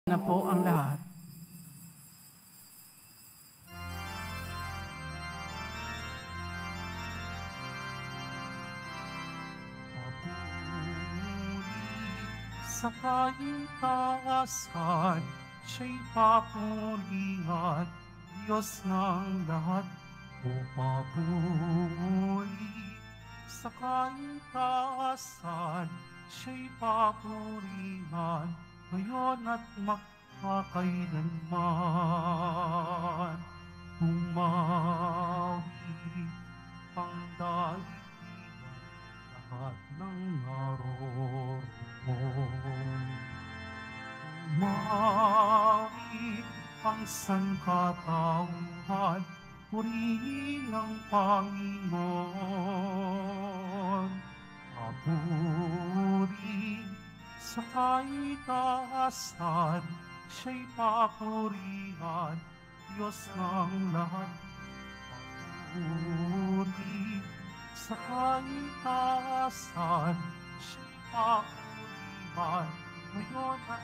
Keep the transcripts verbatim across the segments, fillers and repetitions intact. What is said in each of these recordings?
na po ang lahat. Sa kaitaasan, siya'y papurihan, Diyos ng lahat, o papuri. Sa kaitaasan, siya'y papurihan, ngayon at magpakailanman. Bumawi ang daigdigan, lahat ng naroroon. Bumawi ang sangkatauhan, purihin ang Panginoon. Papuri sa kaitaasan, siya'y papurihan, Diyos ng lahat. Papuri sa kaitaasan, siya'y papurihan, ngayon at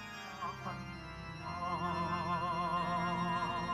magpakailanman.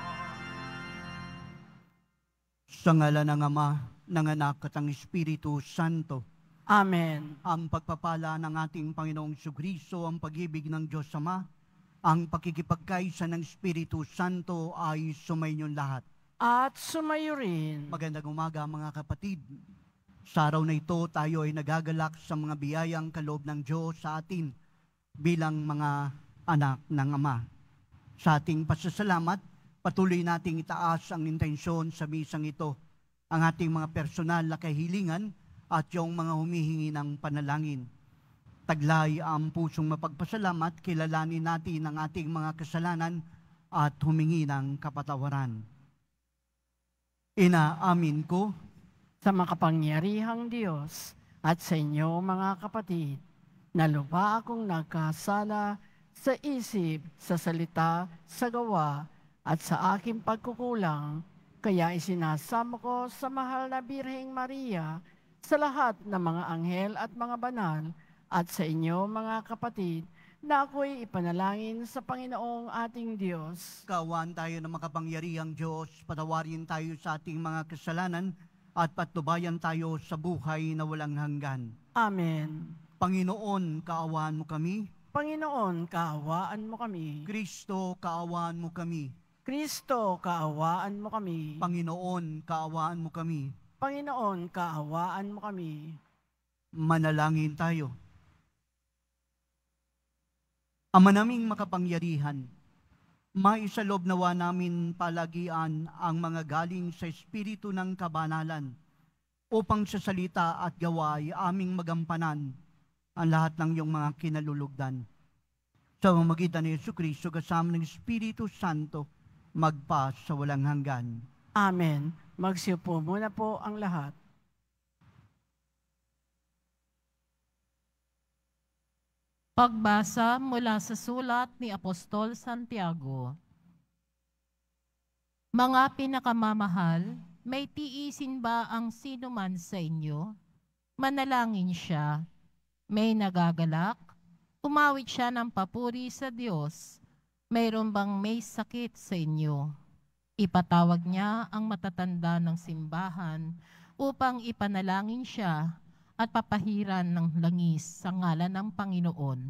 Sa ngalan ng Ama, ng Anak at ng Espiritu Santo. Amen. Ang pagpapala ng ating Panginoong Jesucristo, ang pag-ibig ng Diyos Ama, ang pakikipagkaisa ng Espiritu Santo ay sumainyong lahat. At sumayo rin. Magandang umaga mga kapatid. Sa araw na ito, tayo ay nagagalak sa mga biyayang kaloob ng Diyos sa atin bilang mga anak ng Ama. Sa ating pasasalamat, patuloy nating itaas ang intensyon sa misang ito, ang ating mga personal na kahilingan at yung mga humihingi ng panalangin. Taglay ang pusong mapagpasalamat, kilalanin natin ang ating mga kasalanan at humingi ng kapatawaran. Inaamin ko Sa makapangyarihang Diyos at sa inyo mga kapatid, na lubha akong nagkasala sa isip, sa salita, sa gawa, at sa aking pagkukulang, kaya isinasamo ko sa mahal na Birheng Maria, sa lahat ng mga anghel at mga banal, at sa inyo mga kapatid, na ako'y ipanalangin sa Panginoong ating Diyos. kawan tayo ng makapangyarihang Diyos, patawarin tayo sa ating mga kasalanan at patnubayan tayo sa buhay na walang hanggan. Amen. Panginoon, kaawaan mo kami. Panginoon, kaawaan mo kami. Kristo, kaawaan mo kami. Kristo, kaawaan mo kami. Panginoon, kaawaan mo kami. Panginoon, kaawaan mo kami. Manalangin tayo. Ama naming makapangyarihan, maisalob nawa namin palagian ang mga galing sa Espiritu ng kabanalan upang sa salita at gawa ay aming magampanan ang lahat ng iyong mga kinalulugdan. Sa mamagitan ni Jesucristo kasama ng Espiritu Santo, magpa sa walang hanggan. Amen. Magsiupo muna po ang lahat. Pagbasa mula sa sulat ni Apostol Santiago. Mga pinakamamahal, may tiisin ba ang sino man sa inyo? Manalangin siya. May nagagalak? Umawit siya ng papuri sa Diyos. Mayroon bang may sakit sa inyo? Ipatawag niya ang matatanda ng simbahan upang ipanalangin siya at papahiran ng langis sa ngalan ng Panginoon.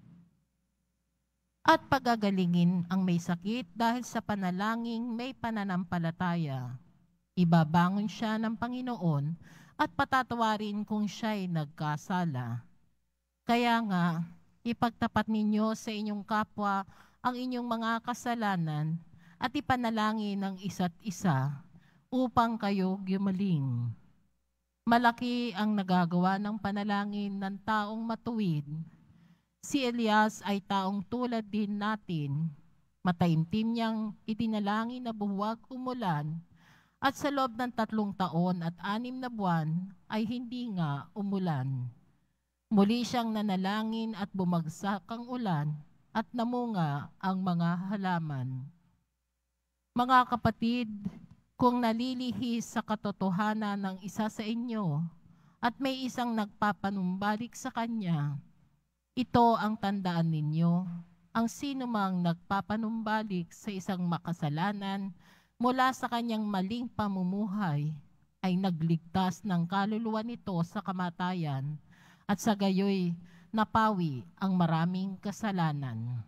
At pagagalingin ang may sakit dahil sa panalangin may pananampalataya. Ibabangon siya ng Panginoon at patatawarin kung siya'y nagkasala. Kaya nga, ipagtapat ninyo sa inyong kapwa ang inyong mga kasalanan at ipanalangin ng isa't isa upang kayo gumaling. Malaki ang nagagawa ng panalangin ng taong matuwid. Si Elias ay taong tulad din natin. Mataimtim niyang itinalangin na buhuwag umulan at sa loob ng tatlong taon at anim na buwan ay hindi nga umulan. Muli siyang nanalangin at bumagsak ang ulan at namunga ang mga halaman. Mga kapatid, kung nalilihis sa katotohanan ng isa sa inyo at may isang nagpapanumbalik sa kanya, ito ang tandaan ninyo. ang sino mang nagpapanumbalik sa isang makasalanan mula sa kanyang maling pamumuhay ay nagligtas ng kaluluwa nito sa kamatayan at sa gayoy napawi ang maraming kasalanan.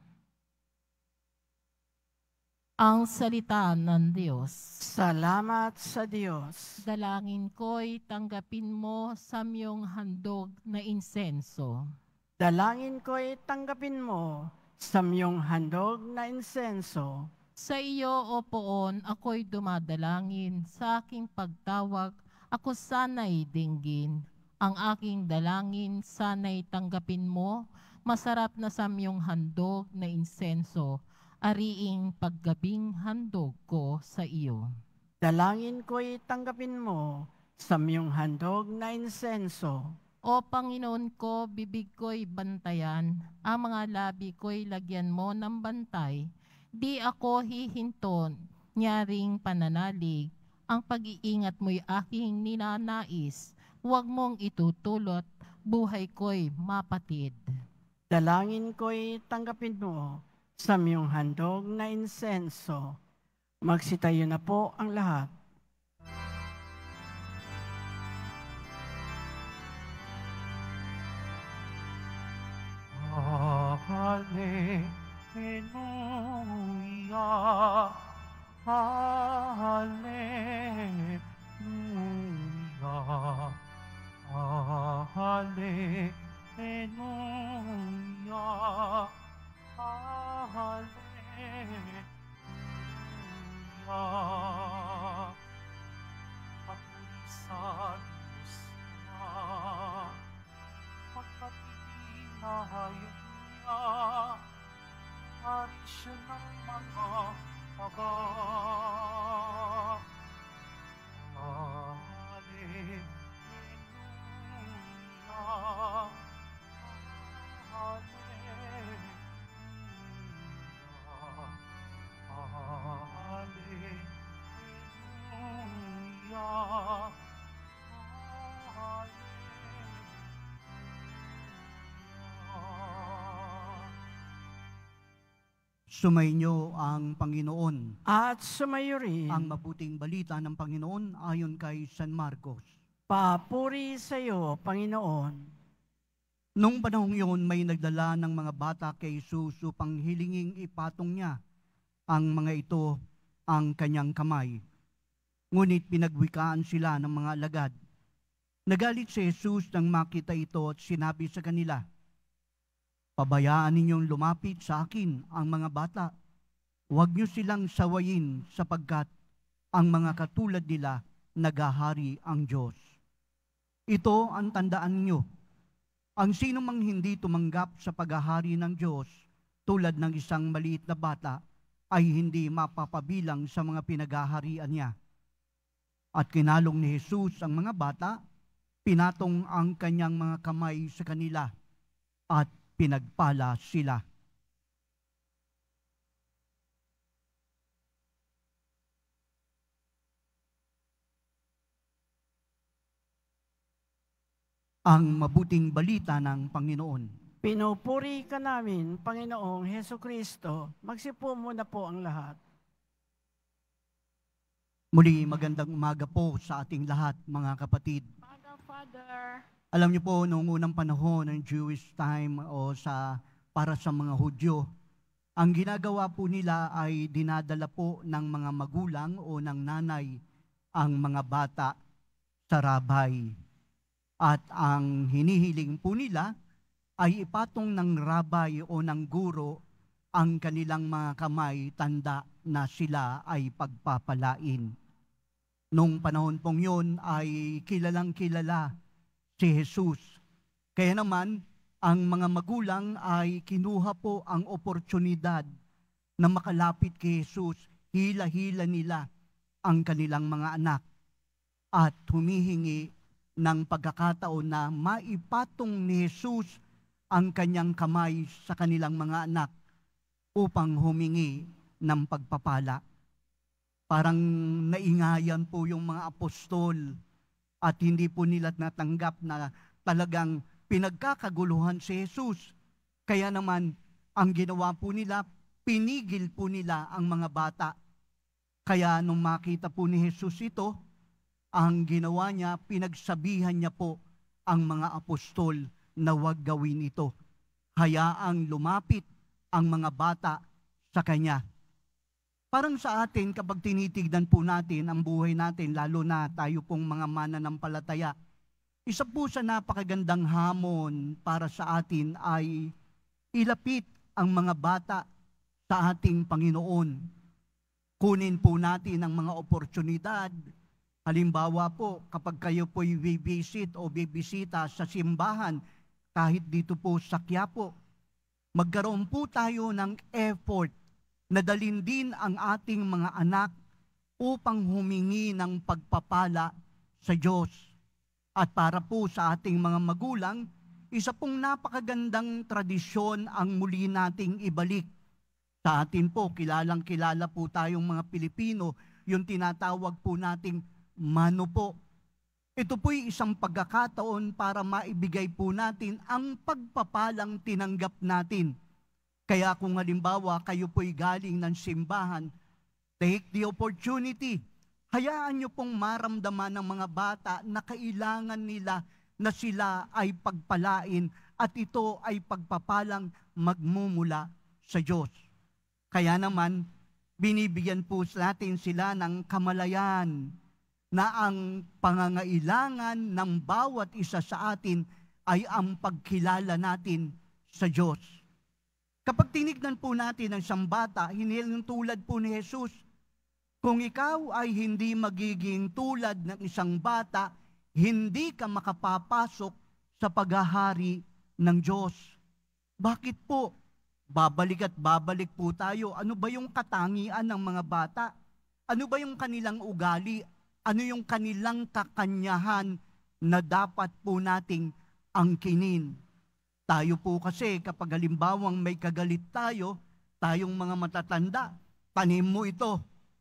Ang salita ng Diyos. Salamat sa Diyos. Dalangin ko'y tanggapin mo sa miyong handog na insenso. Dalangin ko'y tanggapin mo sa miyong handog na insenso. Sa iyo, O Poon, ako'y dumadalangin. Sa aking pagtawag, ako sana'y dinggin. Ang aking dalangin sana'y tanggapin mo, masarap na sa miyong handog na insenso, ariing paggabing handog ko sa iyo. Dalangin ko'y tanggapin mo sa miyong handog na insenso. O Panginoon ko, bibig ko'y bantayan, ang mga labi ko'y lagyan mo ng bantay. Di ako hihinton, nyaring pananalig, ang pag-iingat mo'y aking ninanais. Huwag mong itutulot, buhay ko'y mapatid. Dalangin ko'y tanggapin mo sa miyong handog na insenso. Magsitayo na po ang lahat. Hallelujah, Hallelujah, Hallelujah, Hallelujah. Papuri sa Diyos Ama, pagkatinahayag niya, hari siya ng mga taba. Hallelujah, Hallelujah, Sumainyo ang Panginoon. At sumayo rin. Ang mabuting balita ng Panginoon ayon kay San Marcos. Papuri sa iyo, Panginoon. Nung panahong yun, may nagdala ng mga bata kay Jesus upang hilinging ipatong niya ang mga ito ang kanyang kamay. Ngunit pinagwikaan sila ng mga alagad. Nagalit si Jesus nang makita ito at sinabi sa kanila, "Pabayaan ninyong lumapit sa akin ang mga bata. Huwag niyo silang sawayin sapagkat ang mga katulad nila nagahari ang Diyos. Ito ang tandaan niyo. Ang sino mang hindi tumanggap sa paghahari ng Diyos tulad ng isang maliit na bata ay hindi mapapabilang sa mga pinaghaharian niya." At kinalong ni Jesus ang mga bata, pinatong ang kanyang mga kamay sa kanila at pinagpala sila. Ang mabuting balita ng Panginoon. Pinupuri ka namin, Panginoong Heso Kristo. Magsipo muna po ang lahat. Muli, magandang umaga po sa ating lahat, mga kapatid. Umaga, Father. Alam niyo po, noong unang panahon ng Jewish time o sa para sa mga Hudyo, ang ginagawa po nila ay dinadala po ng mga magulang o ng nanay ang mga bata sa rabay. At ang hinihiling po nila ay ipatong ng rabay o ng guro ang kanilang mga kamay, tanda na sila ay pagpapalain. Nung panahon pong yun ay kilalang kilala si Jesus. Kaya naman, ang mga magulang ay kinuha po ang oportunidad na makalapit kay Jesus, hila-hila nila ang kanilang mga anak at humihingi ng pagkakataon na maipatong ni Jesus ang kanyang kamay sa kanilang mga anak upang humingi ng pagpapala. Parang naingayan po yung mga apostol at hindi po nila natanggap na talagang pinagkakaguluhan si Jesus. Kaya naman ang ginawa po nila, pinigil po nila ang mga bata. Kaya nung makita po ni Jesus ito, ang ginawa niya, pinagsabihan niya po ang mga apostol na huwag gawin ito. Hayaang lumapit ang mga bata sa Kanya. Parang sa atin, kapag tinitignan po natin ang buhay natin, lalo na tayo pong mga mananampalataya, isa po sa napakagandang hamon para sa atin ay ilapit ang mga bata sa ating Panginoon. Kunin po natin ang mga oportunidad. Halimbawa po, kapag kayo po'y visit o bibisita sa simbahan, kahit dito po sa Quiapo, magkaroon po tayo ng effort na dalhin din ang ating mga anak upang humingi ng pagpapala sa Diyos. At para po sa ating mga magulang, isa pong napakagandang tradisyon ang muli nating ibalik. Sa atin po, kilalang kilala po tayong mga Pilipino, yung tinatawag po nating mano po. Ito po'y isang pagkakataon para maibigay po natin ang pagpapalang tinanggap natin. Kaya kung halimbawa kayo po'y galing ng simbahan, take the opportunity. Hayaan nyo pong maramdaman ng mga bata na kailangan nila na sila ay pagpalain at ito ay pagpapalang magmumula sa Diyos. Kaya naman, binibigyan po natin sila ng kamalayan na ang pangangailangan ng bawat isa sa atin ay ang pagkilala natin sa Diyos. Kapag tinignan po natin ang isang bata, hinilin tulad po ni Jesus, kung ikaw ay hindi magiging tulad ng isang bata, hindi ka makapapasok sa paghahari ng Diyos. Bakit po? Babalik at babalik po tayo. Ano ba yung katangian ng mga bata? Ano ba yung kanilang ugali? Ano yung kanilang kakanyahan na dapat po nating angkinin? Tayo po kasi kapag halimbawang may kagalit tayo, tayong mga matatanda, tanim mo ito,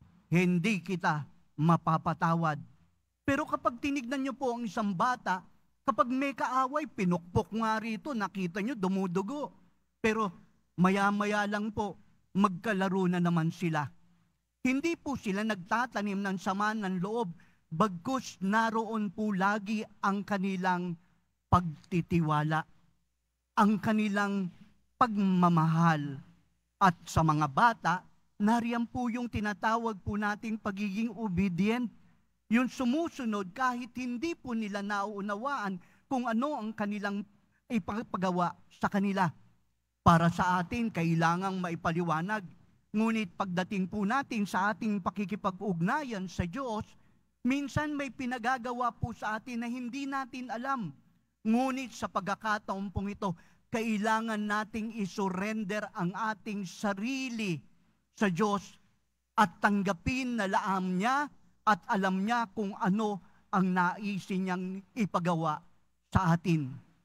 hindi kita mapapatawad. Pero kapag tinignan nyo po ang isang bata, kapag may kaaway, pinukpok nga rito, nakita nyo, dumudugo. Pero maya-maya lang po, magkalaro na naman sila. Hindi po sila nagtatanim ng sama ng loob, bagkus naroon po lagi ang kanilang pagtitiwala, ang kanilang pagmamahal. At sa mga bata, nariyan po yung tinatawag po nating pagiging obedient, yung sumusunod kahit hindi po nila nauunawaan kung ano ang kanilang ipagpagawa sa kanila. Para sa atin, kailangang maipaliwanag. Ngunit pagdating po natin sa ating pakikipag-ugnayan sa Diyos, minsan may pinagagawa po sa atin na hindi natin alam. Ngunit sa pagkakataon pong ito, kailangan nating isurrender ang ating sarili sa Diyos at tanggapin na laam niya at alam niya kung ano ang naisin niyang ipagawa sa atin.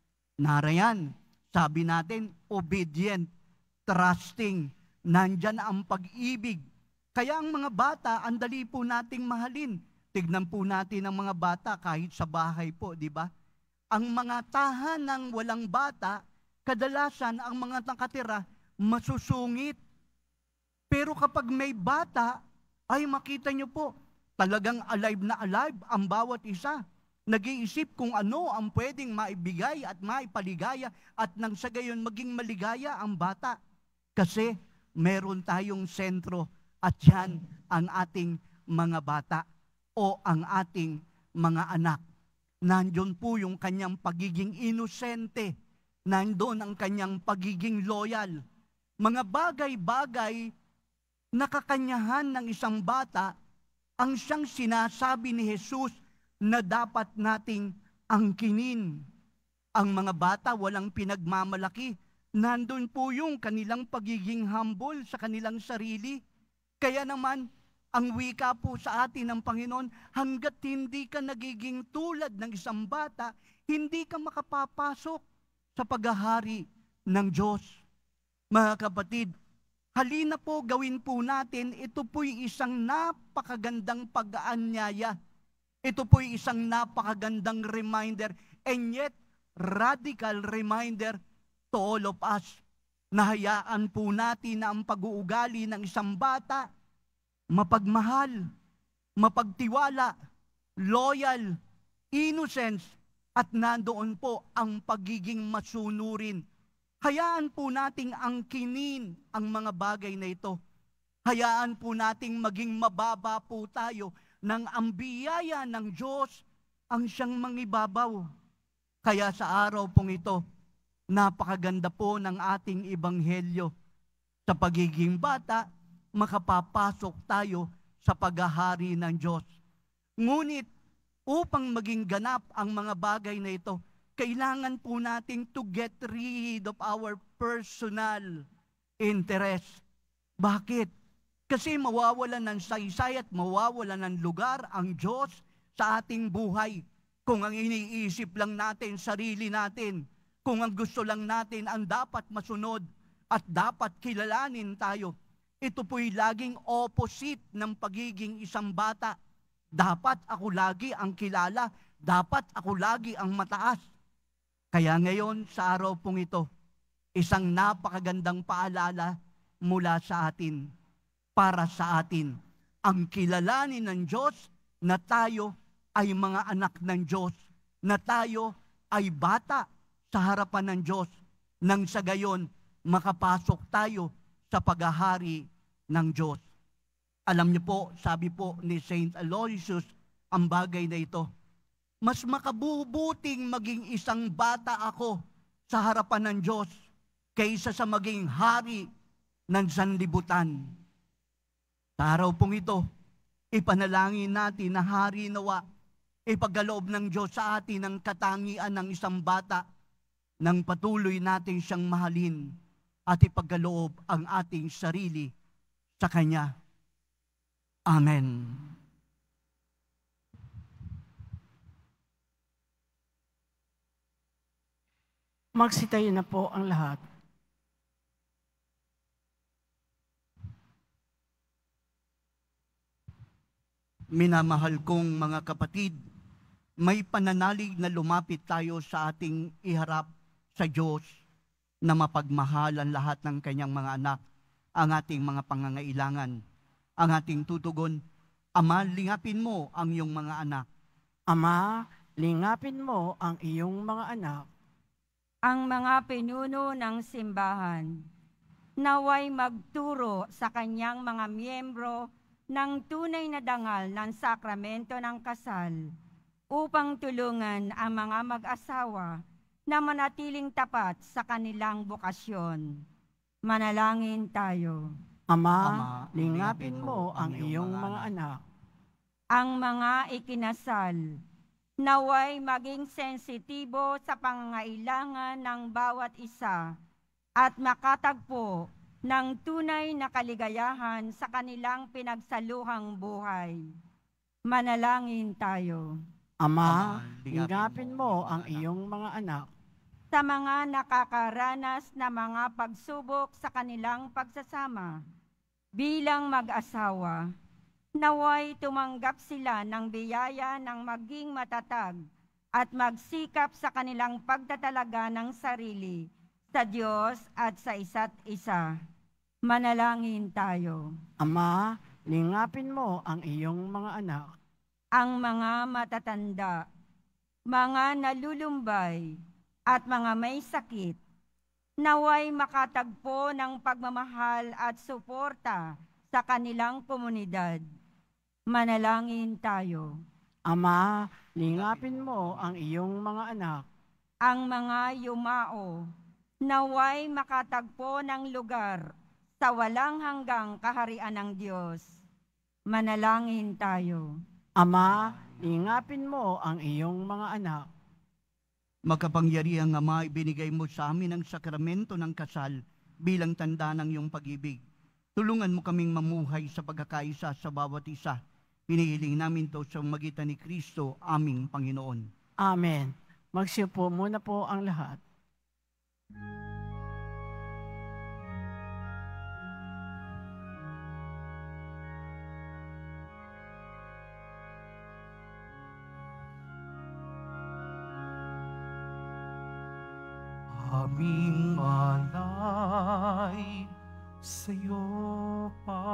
Narayan, sabi natin, obedient, trusting, nandyan ang pag-ibig. Kaya ang mga bata, ang dali po nating mahalin. Tignan po natin ang mga bata kahit sa bahay po, di ba? Ang mga tahanang walang bata, kadalasan ang mga nakatira, masusungit. Pero kapag may bata, ay makita nyo po, talagang alive na alive ang bawat isa. Nag-iisip kung ano ang pwedeng maibigay at maipaligaya at nang sa gayon maging maligaya ang bata. Kasi meron tayong sentro at yan ang ating mga bata o ang ating mga anak. Nandiyon po yung kanyang pagiging inosente. Nandoon ang kanyang pagiging loyal. Mga bagay-bagay na kakanyahan ng isang bata ang siyang sinasabi ni Jesus na dapat nating angkinin. Ang mga bata walang pinagmamalaki. Nandun po yung kanilang pagiging humble sa kanilang sarili. Kaya naman, ang wika po sa atin ng Panginoon, hanggat hindi ka nagiging tulad ng isang bata, hindi ka makapapasok sa paghahari ng Diyos. Mga kapatid, halina po gawin po natin, ito po'y isang napakagandang pag-aanyaya. Ito po'y isang napakagandang reminder and yet radical reminder to all of us. Nahayaan po natin na ang pag-uugali ng isang bata, mapagmahal, mapagtiwala, loyal, innocence, at nandoon po ang pagiging masunurin. Hayaan po nating angkinin ang mga bagay na ito. Hayaan po nating maging mababa po tayo ng ang biyaya ng Diyos ang siyang mangibabaw. Kaya sa araw pong ito, napakaganda po ng ating ebanghelyo. Sa pagiging bata, makapapasok tayo sa paghahari ng Diyos. Ngunit, upang maging ganap ang mga bagay na ito, kailangan po natin to get rid of our personal interest. Bakit? Kasi mawawalan ng saysay at mawawalan ng lugar ang Diyos sa ating buhay. Kung ang iniisip lang natin, sarili natin, kung ang gusto lang natin ang dapat masunod at dapat kilalanin tayo, ito po'y laging opposite ng pagiging isang bata. Dapat ako lagi ang kilala, dapat ako lagi ang mataas. Kaya ngayon sa araw pong ito, isang napakagandang paalala mula sa atin, para sa atin, ang kilalanin ng Diyos na tayo ay mga anak ng Diyos, na tayo ay bata sa harapan ng Diyos, nang sa gayon makapasok tayo sa paghahari ng Diyos. Alam niyo po, sabi po ni Saint Aloysius, ang bagay na ito, mas makabubuting maging isang bata ako sa harapan ng Diyos kaysa sa maging hari ng sanlibutan. Sa araw pong ito, ipanalangin natin na hari nawa, ipagkaloob ng Diyos sa atin ang katangian ng isang bata, nang patuloy natin siyang mahalin at ipagkaloob ang ating sarili sa Kanya. Amen. Magsitayo na po ang lahat. Minamahal kong mga kapatid, may pananalig na lumapit tayo sa ating iharap sa Diyos na mapagmahal ang lahat ng Kanyang mga anak, ang ating mga pangangailangan, ang ating tutugon. Ama, lingapin mo ang iyong mga anak. Ama, lingapin mo ang iyong mga anak. Ang mga pinuno ng simbahan, naway magturo sa kanyang mga miyembro ng tunay na dangal ng sakramento ng kasal, upang tulungan ang mga mag-asawa na manatiling tapat sa kanilang bukasyon. Manalangin tayo. Ama, Ama, lingapin mo ang iyong mga anak. Ang mga ikinasal, naway maging sensitibo sa pangangailangan ng bawat isa at makatagpo ng tunay na kaligayahan sa kanilang pinagsaluhang buhay. Manalangin tayo. Ama, Ama, lingapin mo ang iyong mga anak. Sa mga nakakaranas na mga pagsubok sa kanilang pagsasama bilang mag-asawa, naway tumanggap sila ng biyaya ng maging matatag at magsikap sa kanilang pagtatalaga ng sarili sa Diyos at sa isa't isa. Manalangin tayo. Ama, lingapin mo ang iyong mga anak. Ang mga matatanda, mga nalulumbay, at mga may sakit, naway makatagpo ng pagmamahal at suporta sa kanilang komunidad. Manalangin tayo. Ama, lingapin mo ang iyong mga anak. Ang mga yumao, naway makatagpo ng lugar sa walang hanggang kaharian ng Diyos. Manalangin tayo. Ama, lingapin mo ang iyong mga anak. Makapangyarihang Ama, ibinigay mo sa amin ang sakramento ng kasal bilang tanda ng iyong pag-ibig. Tulungan mo kaming mamuhay sa pagkakaisa sa bawat isa. Hinihiling namin to sa magitan ni Kristo, aming Panginoon. Amen. Magsiupo muna po ang lahat. Aming alay ay sa'yo,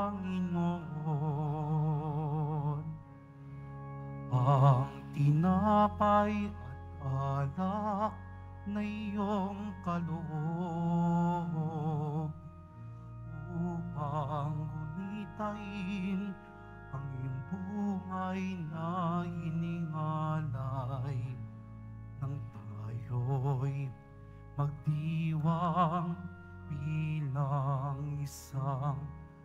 Panginoon. Ang tinapay at alak na iyong kaloob upang gunitain ang iyong buhay na iningalay nang tayo'y magdiwang bilang isang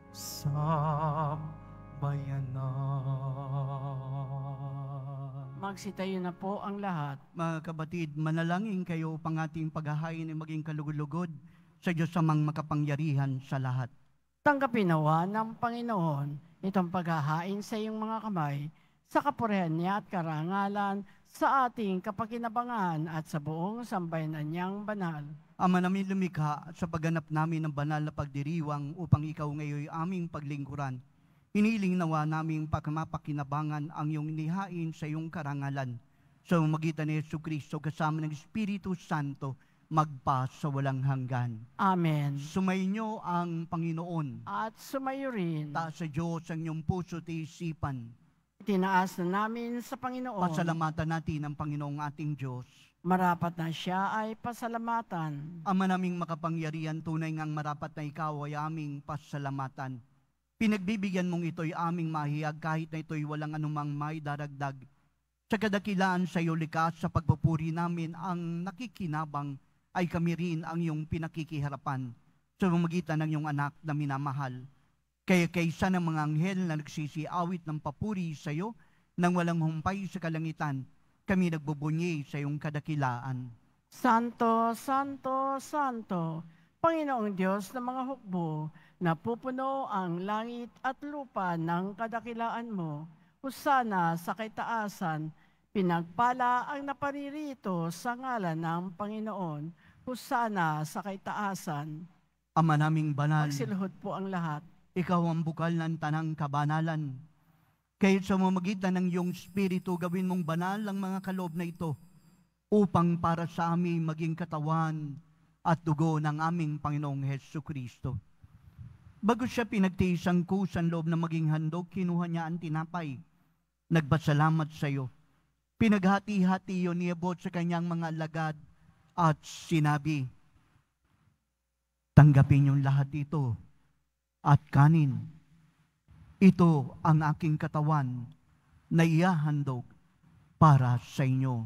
sambayanan. Magsitayo na po ang lahat. Mga kabatid, manalangin kayo upang ating paghahain ay maging kalugod-lugod sa Diyos amang makapangyarihan sa lahat. Tanggapin nawa ng Panginoon itong paghahain sa iyong mga kamay sa kapurihan niya at karangalan sa ating kapakinabangan at sa buong sambayanan niyang banal. Ama namin lumikha sa pagganap namin ng banal na pagdiriwang upang ikaw ngayon aming paglingkuran. Hiniling nawa naming pagmapakinabangan ang iyong inihain sa iyong karangalan. Sa magitan ni Jesucristo kasama ng Espiritu Santo, magpa sa walang hanggan. Amen. Sumainyo ang Panginoon. At sumayo rin. Taas sa Diyos ang iyong puso at isipan. Tinaas na namin sa Panginoon. Pasalamatan natin ang Panginoong ating Diyos. Marapat na siya ay pasalamatan. Ama naming makapangyarihan, tunay ngang marapat na ikaw ay aming pasalamatan. Pinagbibigyan mong ito'y aming mahiyag kahit na ito'y walang anumang may daragdag. Sa kadakilaan sa iyo likas sa pagpupuri namin ang nakikinabang ay kami rin ang iyong pinakikiharapan sa pamamagitan ng iyong anak na minamahal. Kaya kaysa ng mga anghel na nagsisiawit ng papuri sa iyo nang walang humpay sa kalangitan, kami nagbubunyi sa iyong kadakilaan. Santo, Santo, Santo, Panginoong Diyos ng mga hukbo, napupuno ang langit at lupa ng kadakilaan mo. Husana sa kaitaasan, pinagpala ang naparirito sa ngalan ng Panginoon. Husana sa kaitaasan. Ama naming banal, Magsiluhod po ang lahat. ikaw ang bukal ng tanang kabanalan. Kahit sa mamagitan ng iyong Espiritu, gawin mong banal ang mga kaloob na ito upang para sa amin maging katawan at dugo ng aming Panginoong Jesucristo. Bago siya pinagtiis ang kusan loob na maging handog, kinuha niya ang tinapay. Nagpasalamat sa iyo. Pinaghati-hati yun niabot sa kanyang mga alagad at sinabi, tanggapin yung lahat ito at kanin. Ito ang aking katawan na ihahandog para sa inyo.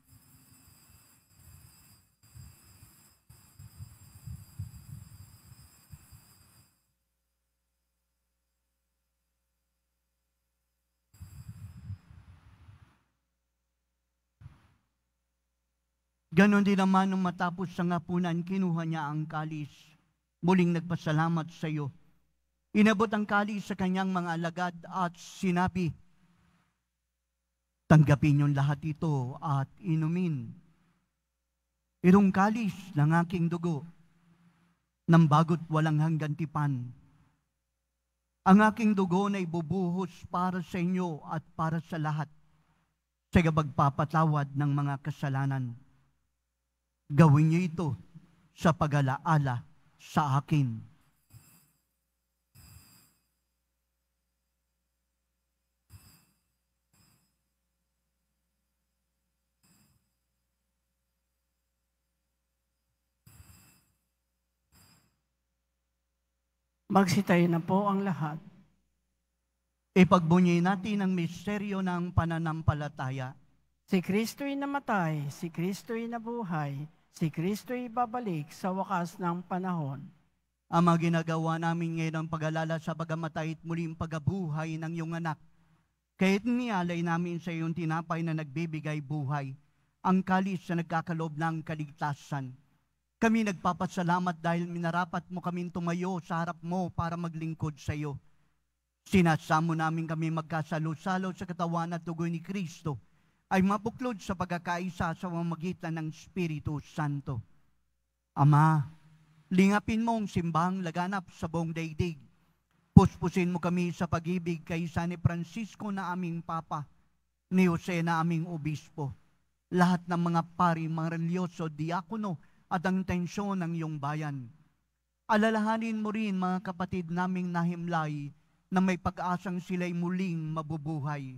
Ganon din naman nung matapos sa ngapunan, kinuha niya ang kalis. Muling nagpasalamat sa iyo. Inabot ang kalis sa kanyang mga alagad at sinabi, tanggapin yung lahat ito at inumin. Itong kalis ng aking dugo, ng bago't walang hanggan tipan. Ang aking dugo na ibubuhos para sa inyo at para sa lahat, sa pagpapatawad ng mga kasalanan. Gawin niyo ito sa pag-alaala sa akin. Magsitayo na po ang lahat. Ipagbunyi natin ang misteryo ng pananampalataya. Si Kristo'y namatay, si Kristo'y nabuhay, si Kristo'y babalik sa wakas ng panahon. Ang mga ginagawa namin ngayon ang pag-alala sa pagamatay at muling pagabuhay ng iyong anak. Kahit nialay namin sa iyong tinapay na nagbibigay buhay, ang kalis na nagkakaloob ng kaligtasan. Kami nagpapasalamat dahil minarapat mo kaming tumayo sa harap mo para maglingkod sa iyo. Sinasamo namin kami magkasalo-salo sa katawan at dugo ni Kristo ay mabuklod sa pagkakaisa sa pamamagitan ng Espiritu Santo. Ama, lingapin mo ang simbahang laganap sa buong daigdig. Puspusin mo kami sa pag-ibig kay San Francisco na aming Papa, ni Jose na aming Obispo, lahat ng mga pari, mga religyoso, diakono at ang tensyon ng iyong bayan. Alalahanin mo rin mga kapatid naming nahimlay na may pag-asang sila'y muling mabubuhay.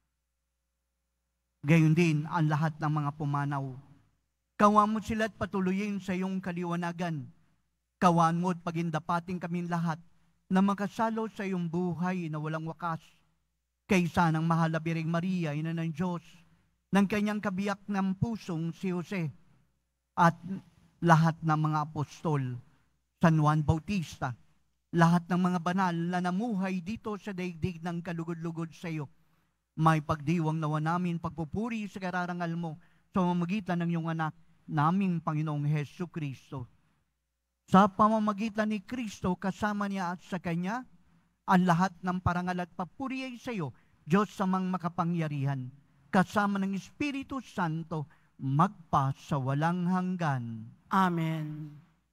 Gayon din ang lahat ng mga pumanaw. Kawan mo sila at patuloyin sa iyong kaliwanagan. Kawan mo at pagindapating kaming lahat na makasalo sa iyong buhay na walang wakas. Kaysa ng mahal na Birheng Maria, Ina ng Diyos, ng kanyang kabiyak ng pusong si Jose, at lahat ng mga apostol, San Juan Bautista, lahat ng mga banal na namuhay dito sa daigdig ng kalugod-lugod sa iyo. May pagdiwang nawa namin pagpupuri sa kararangal mo sa pamamagitan ng iyong anak, naming Panginoong Hesus Kristo. Sa pamamagitan ni Kristo, kasama niya at sa Kanya, ang lahat ng parangal at papuri ay sa iyo, Diyos samang makapangyarihan, kasama ng Espiritu Santo, magpa sa walang hanggan. Amen.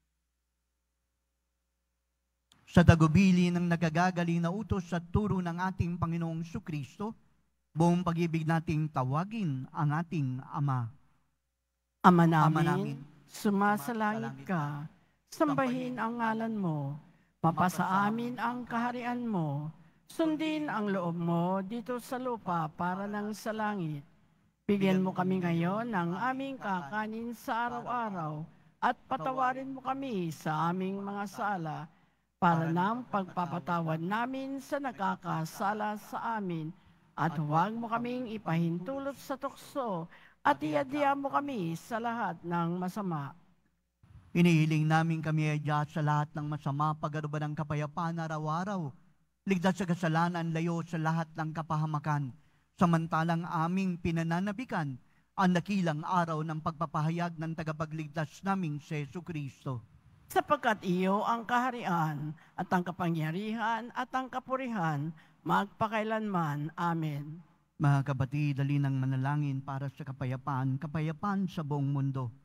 Sa dagubili ng nagagagaling na utos at turo ng ating Panginoong Kristo, buong pag-ibig nating tawagin ang ating Ama. Ama namin, Ama namin, sumasalangit ka, sambahin ang ngalan mo, mapasa amin ang kaharian mo, sundin ang loob mo dito sa lupa para ng sa langit. Bigyan mo kami ngayon ng aming kakanin sa araw-araw at patawarin mo kami sa aming mga sala para ng pagpapatawad namin sa nakakasala sa amin at huwag mo kaming ipahintulot sa tukso at iadya mo kami sa lahat ng masama. Inihiling namin kami ay Diyos sa lahat ng masama, pag-aruban ng kapayapaan araw-araw, ligtas sa kasalanan, layo sa lahat ng kapahamakan, samantalang aming pinananabikan ang dakilang araw ng pagpapahayag ng tagapagligtas naming si Jesu Kristo. Sapagkat iyo ang kaharian at ang kapangyarihan at ang kapurihan magpakailanman. Amen. Mga kapatid, dali ng manalangin para sa kapayapaan, kapayapaan sa buong mundo.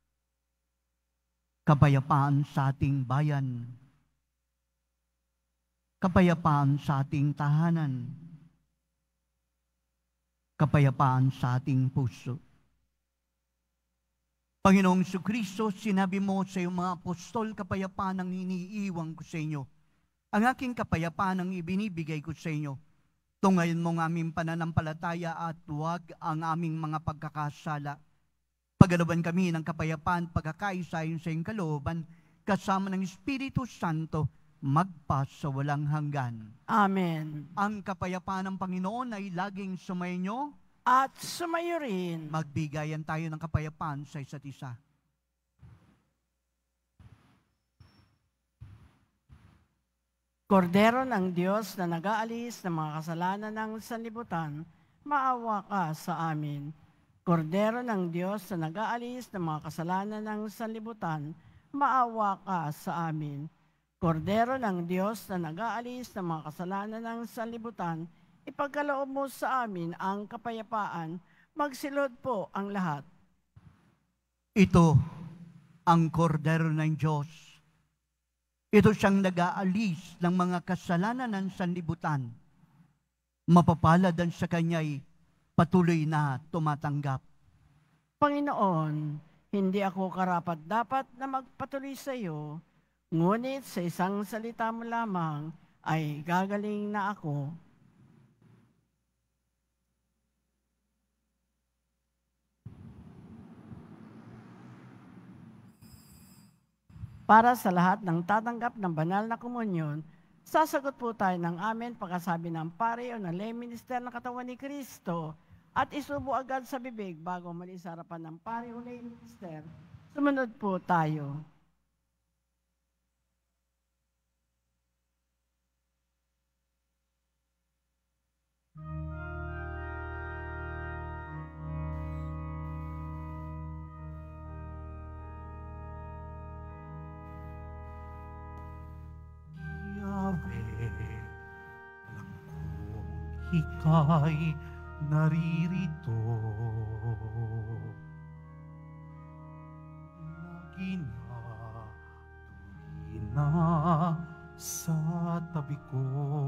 Kapayapaan sa ating bayan. Kapayapaan sa ating tahanan. Kapayapaan sa ating puso. Panginoong Jesucristo, sinabi mo sa iyong mga apostol, kapayapaan ang iniiwan ko sa inyo. Ang aking kapayapaan ang ibinibigay ko sa inyo. Tungayin mo ang aming pananampalataya at huwag ang aming mga pagkakasala. Pagkalooban kami ng kapayapaan, pagkakaisa sa iyong kalooban, kasama ng Espiritu Santo, magpa sa walang hanggan. Amen. Ang kapayapaan ng Panginoon ay laging sumainyo at sumayo rin. Magbigayan tayo ng kapayapaan sa isa't isa. Kordero ng Diyos na nag-aalis ng mga kasalanan ng sanlibutan, maawa ka sa amin. Kordero ng Diyos na nag-aalis ng mga kasalanan ng sanlibutan, maawa ka sa amin. Kordero ng Diyos na nag-aalis ng mga kasalanan ng sanlibutan, ipagkaloob mo sa amin ang kapayapaan, magsilod po ang lahat. Ito ang kordero ng Diyos. Ito siyang nag-aalis ng mga kasalanan ng sanlibutan. Mapapalad ang sa kanya'y patuloy na tumatanggap. Panginoon, hindi ako karapat-dapat na magpatuloy sa iyo, ngunit sa isang salita mo lamang ay gagaling na ako. Para sa lahat ng tatanggap ng banal na komunyon, sasagot po tayo ng amen pagkasabi ng pare o ng lay minister ng katawan ni Kristo at isubo agad sa bibig bago mali sa harapan ng pare o lay minister. Sumunod po tayo. Ika'y naririto, naginatuloy na sa tabi ko.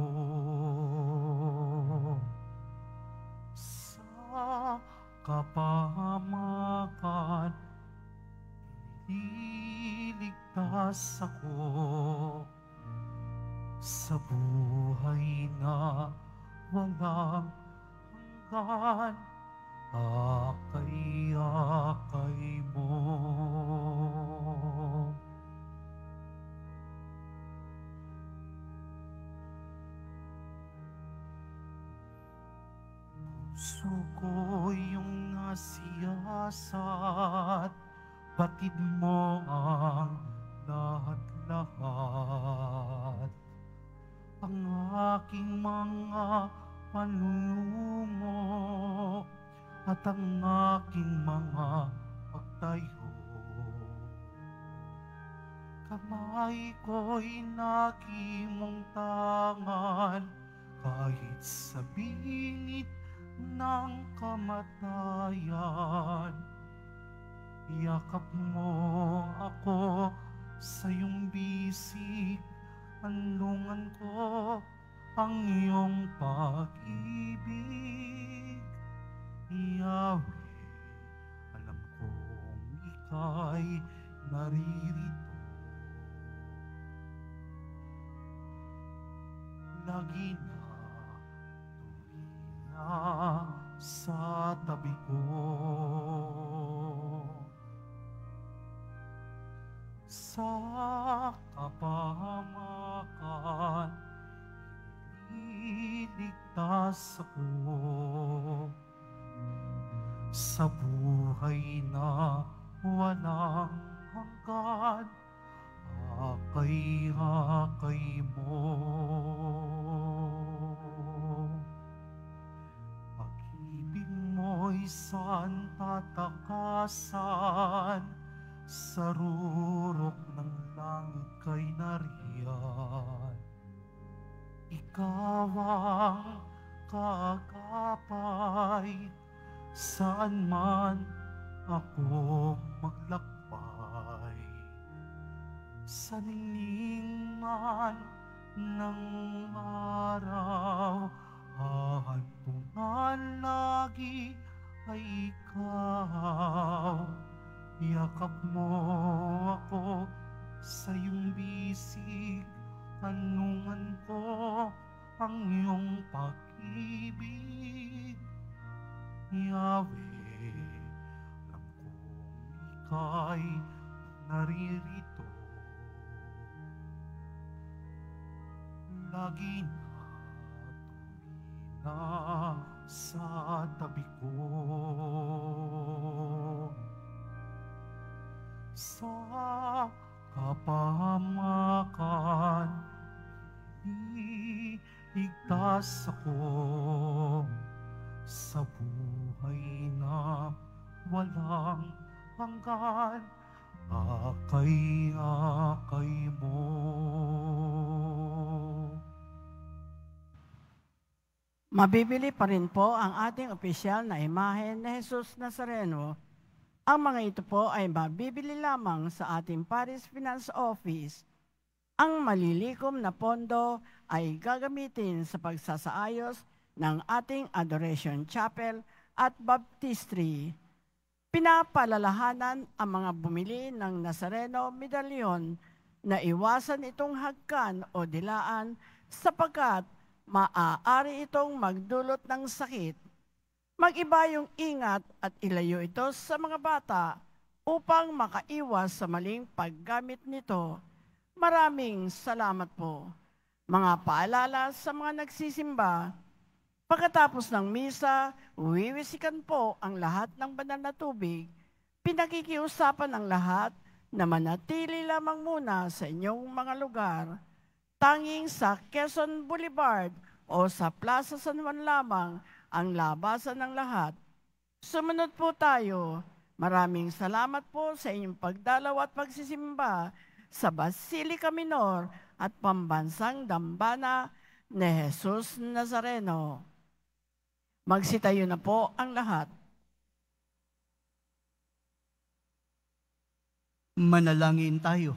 Sa kapahamakan, iniligtas iligtas ako sa buhay na walang hanggan. Akay-akay mo. Puso ko yung nasiyasat, batid mo ang lahat-lahat. Ang aking mga panlulumo at ang aking mga pagtayo. Kamay ko'y nakimong tangan kahit sa bingit ng kamatayan. Yakap mo ako sa iyong bisig, anlungan ko ang iyong pag-ibig. Yahweh, alam kong ika'y naririto. Lagi na tuwina sa tabi ko. Sa kapahamakan, iligtas ako sa buhay na walang hanggan. Akay-akay mo. Pag-ibig mo'y santa takasan, sa rurok ng langit kay nariyan. Ikaw ang kaagapay, saan man ako maglakbay. Sa ningning man ng araw, hahantungan lagi ay ikaw. Yakap mo ako sa iyong bisig, tanungan ko ang iyong pag-ibig. Yahweh, alam kong ika'y naririto. Lagi na tuwina sa tabi ko. Sa kapahamakan, iligtas ako sa buhay na walang hanggan. Akay-akay mo. Mabibili pa rin po ang ating opisyal na imahe na Jesus Nazareno. Ang mga ito po ay mabibili lamang sa ating Paris Finance Office. Ang malilikom na pondo ay gagamitin sa pagsasaayos ng ating Adoration Chapel at Baptistry. Pinapalalahanan ang mga bumili ng Nazareno medalyon na iwasan itong hagkan o dilaan sapagkat maaari itong magdulot ng sakit. Mag-iba yung ingat at ilayo ito sa mga bata upang makaiwas sa maling paggamit nito. Maraming salamat po. Mga paalala sa mga nagsisimba, pagkatapos ng misa, wiwisikan po ang lahat ng banal na tubig. Pinakikiusapan ang lahat na manatili lamang muna sa inyong mga lugar. Tanging sa Quezon Boulevard o sa Plaza San Juan lamang ang labasan ng lahat. Sumunod po tayo. Maraming salamat po sa inyong pagdalaw at pagsisimba sa Basilica Minor at Pambansang Dambana ni Jesus Nazareno. Magsitayo na po ang lahat. Manalangin tayo.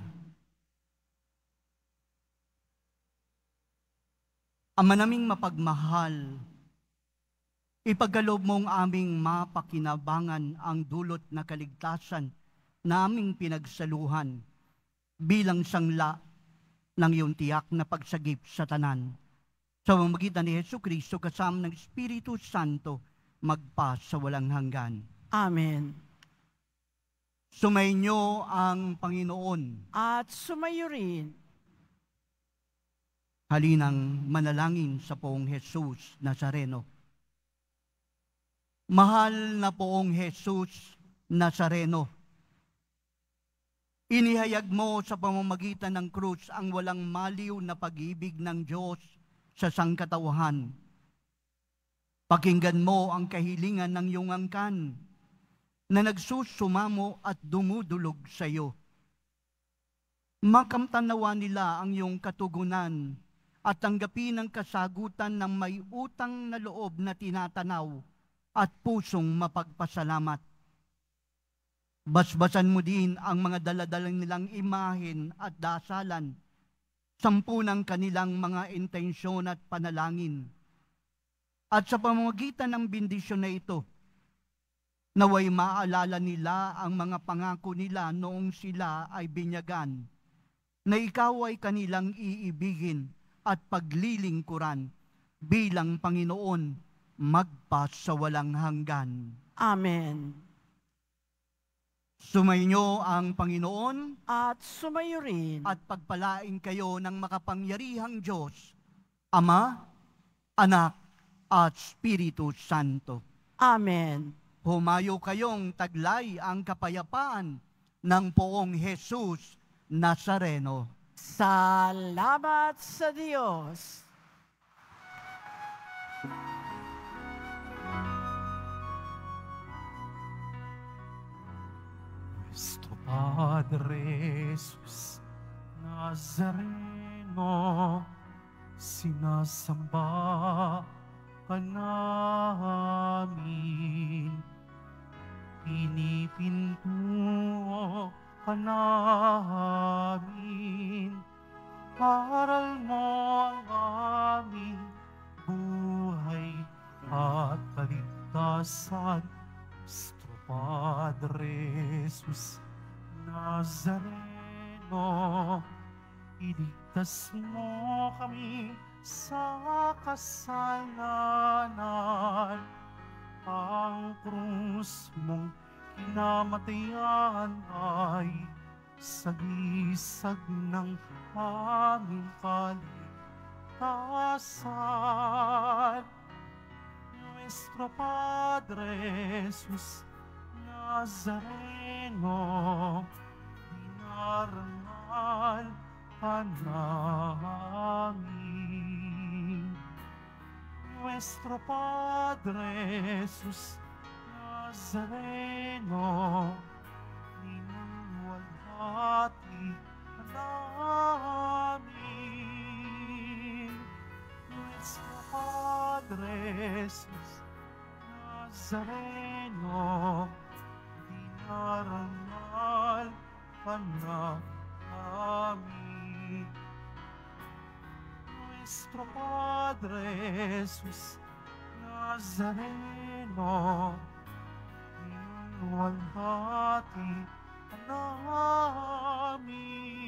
Ama naming mapagmahal, ipagkaloob mong aming mapakinabangan ang dulot na kaligtasan na aming pinagsaluhan. bilang sangla ng iyong tiyak na pagsagip sa tanan. Sa pamamagitan ni Hesus Kristo kasama ng Espiritu Santo, magpa sa walang hanggan. Amen. Sumainyo ang Panginoon. At sumayo rin. Halinang manalangin sa Poong Jesus Nazareno. Mahal na Poong Jesus Nazareno, inihayag mo sa pamamagitan ng krus ang walang maliw na pag-ibig ng Diyos sa sangkatauhan. Pakinggan mo ang kahilingan ng iyong angkan na nagsusumamo at dumudulog sa iyo. Makamtanawa nila ang iyong katugunan at tanggapin ang kasagutan ng may utang na loob na tinatanaw at pusong mapagpasalamat. Basbasan mo din ang mga daladalang nilang imahen at dasalan, sampu ng kanilang mga intensyon at panalangin. At sa pamamagitan ng bendisyon na ito, naway maalala nila ang mga pangako nila noong sila ay binyagan, na ikaw ay kanilang iibigin at paglilingkuran bilang Panginoon magpa sa walang hanggan. Amen. Sumainyo ang Panginoon At sumayo rin. at pagpalain kayo ng makapangyarihang Diyos, Ama, Anak, at Espiritu Santo. Amen. Humayo kayong taglay ang kapayapaan ng Poong Jesus Nazareno. Salamat sa Diyos. Nuestro Padre Jesus Nazareno, sinasamba ka namin, pinipintuo ka namin, aral mo ang aming buhay at kaligtasan. Nuestro Padre Jesus Nazareno, iligtas mo kami sa kasalanan. Ang krus mong kinamatayan ay sagisag ng aming kaligtasan. Nuestro Padre Jesus Nazareno, dinarangal ka namin. Nuestro Padre Jesus Nazareno, minuwalhati ka namin. Nuestro Padre Jesus Nazareno, dinarangal ka namin. Nuestro Padre Jesus Nazareno, minuwalhati ka namin.